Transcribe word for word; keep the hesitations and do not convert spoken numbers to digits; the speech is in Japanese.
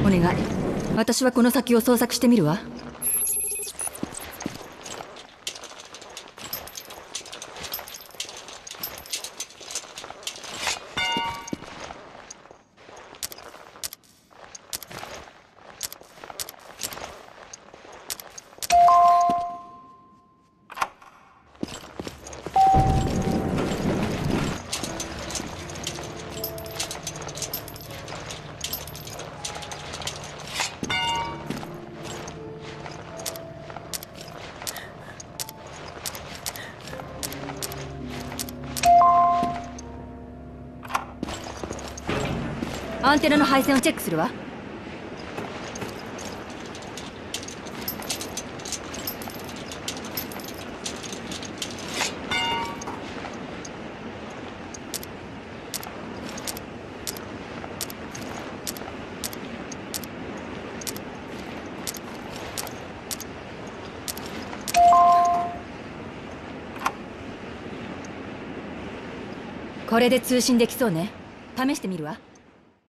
願い。私はこの先を捜索してみるわ。アンテナの配線をチェックするわ。これで通信できそうね。試してみるわ。